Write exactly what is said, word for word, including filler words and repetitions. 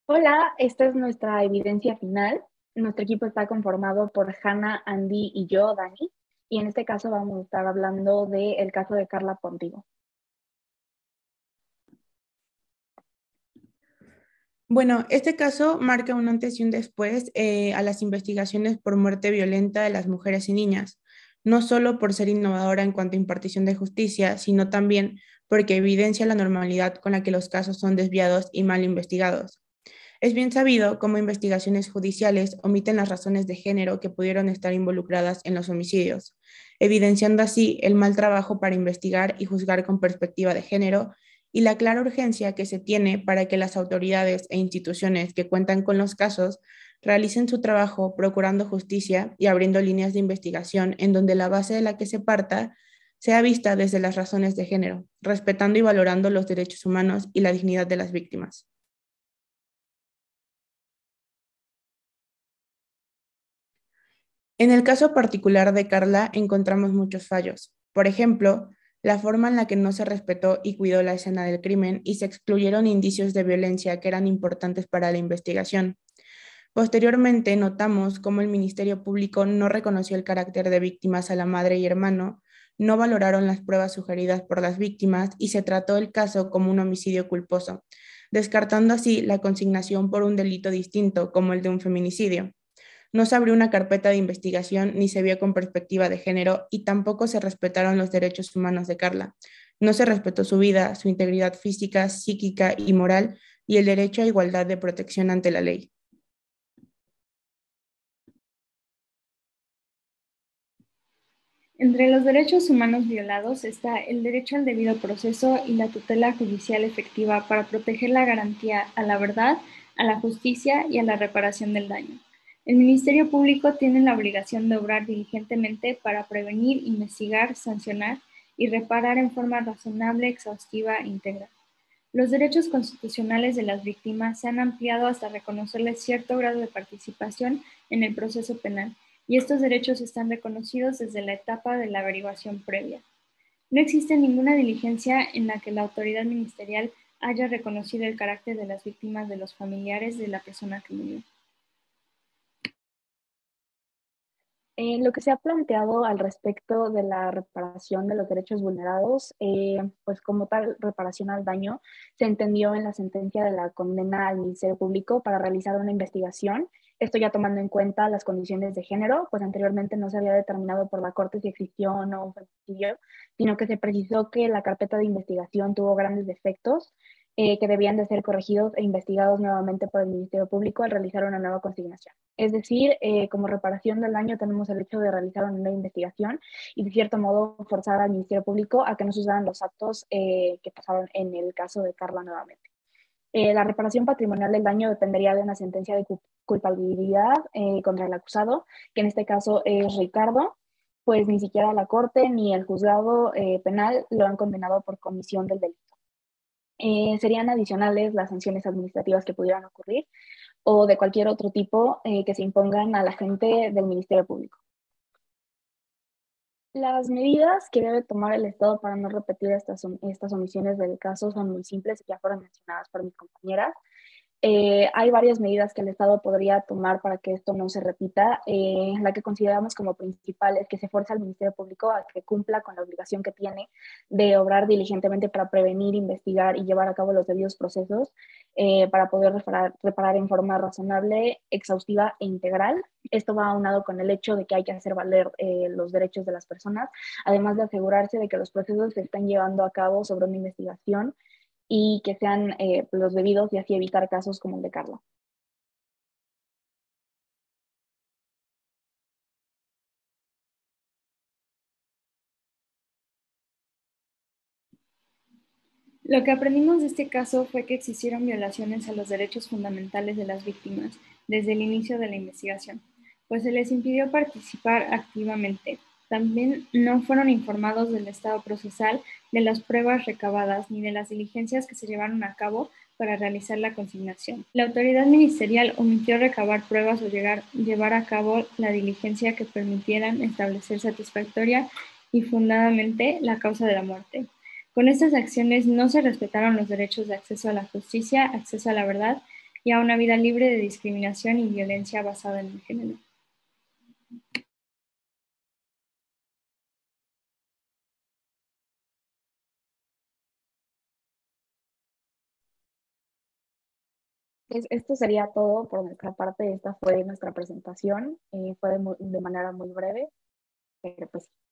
Hola, esta es nuestra evidencia final. Nuestro equipo está conformado por Hannah, Andy y yo, Dani. Y en este caso vamos a estar hablando del caso de Carla Pontigo. Bueno, este caso marca un antes y un después eh, a las investigaciones por muerte violenta de las mujeres y niñas, no solo por ser innovadora en cuanto a impartición de justicia, sino también porque evidencia la normalidad con la que los casos son desviados y mal investigados. Es bien sabido cómo investigaciones judiciales omiten las razones de género que pudieron estar involucradas en los homicidios, evidenciando así el mal trabajo para investigar y juzgar con perspectiva de género y la clara urgencia que se tiene para que las autoridades e instituciones que cuentan con los casos realicen su trabajo procurando justicia y abriendo líneas de investigación en donde la base de la que se parta sea vista desde las razones de género, respetando y valorando los derechos humanos y la dignidad de las víctimas. En el caso particular de Carla encontramos muchos fallos. Por ejemplo, la forma en la que no se respetó y cuidó la escena del crimen y se excluyeron indicios de violencia que eran importantes para la investigación. Posteriormente, notamos cómo el Ministerio Público no reconoció el carácter de víctimas a la madre y hermano, no valoraron las pruebas sugeridas por las víctimas y se trató el caso como un homicidio culposo, descartando así la consignación por un delito distinto como el de un feminicidio. No se abrió una carpeta de investigación ni se vio con perspectiva de género y tampoco se respetaron los derechos humanos de Carla. No se respetó su vida, su integridad física, psíquica y moral y el derecho a igualdad de protección ante la ley. Entre los derechos humanos violados está el derecho al debido proceso y la tutela judicial efectiva para proteger la garantía a la verdad, a la justicia y a la reparación del daño. El Ministerio Público tiene la obligación de obrar diligentemente para prevenir, investigar, sancionar y reparar en forma razonable, exhaustiva e íntegra. Los derechos constitucionales de las víctimas se han ampliado hasta reconocerles cierto grado de participación en el proceso penal, y estos derechos están reconocidos desde la etapa de la averiguación previa. No existe ninguna diligencia en la que la autoridad ministerial haya reconocido el carácter de las víctimas de los familiares de la persona que murió. Eh, lo que se ha planteado al respecto de la reparación de los derechos vulnerados, eh, pues como tal reparación al daño, se entendió en la sentencia de la condena al Ministerio Público para realizar una investigación. Esto ya tomando en cuenta las condiciones de género, pues anteriormente no se había determinado por la Corte si existió o no un feminicidio, sino que se precisó que la carpeta de investigación tuvo grandes defectos eh, que debían de ser corregidos e investigados nuevamente por el Ministerio Público al realizar una nueva consignación. Es decir, eh, como reparación del daño tenemos el hecho de realizar una nueva investigación y de cierto modo forzar al Ministerio Público a que no sucedan los actos eh, que pasaron en el caso de Carla nuevamente. Eh, la reparación patrimonial del daño dependería de una sentencia de culpabilidad eh, contra el acusado, que en este caso es Ricardo, pues ni siquiera la Corte ni el juzgado eh, penal lo han condenado por comisión del delito. Eh, serían adicionales las sanciones administrativas que pudieran ocurrir o de cualquier otro tipo eh, que se impongan a la gente del Ministerio Público. Las medidas que debe tomar el Estado para no repetir estas, estas omisiones del caso son muy simples y ya fueron mencionadas por mis compañeras. Eh, hay varias medidas que el Estado podría tomar para que esto no se repita. Eh, la que consideramos como principal es que se fuerza al Ministerio Público a que cumpla con la obligación que tiene de obrar diligentemente para prevenir, investigar y llevar a cabo los debidos procesos eh, para poder reparar, reparar en forma razonable, exhaustiva e integral. Esto va aunado con el hecho de que hay que hacer valer eh, los derechos de las personas, además de asegurarse de que los procesos se están llevando a cabo sobre una investigación y que sean eh, los debidos y así evitar casos como el de Carla. Lo que aprendimos de este caso fue que existieron violaciones a los derechos fundamentales de las víctimas desde el inicio de la investigación, pues se les impidió participar activamente. También no fueron informados del estado procesal, de las pruebas recabadas ni de las diligencias que se llevaron a cabo para realizar la consignación. La autoridad ministerial omitió recabar pruebas o llegar, llevar a cabo la diligencia que permitieran establecer satisfactoria y fundadamente la causa de la muerte. Con estas acciones no se respetaron los derechos de acceso a la justicia, acceso a la verdad y a una vida libre de discriminación y violencia basada en el género. Es- esto sería todo por nuestra parte. Esta fue nuestra presentación. Eh, fue de, mu- de manera muy breve, pero pues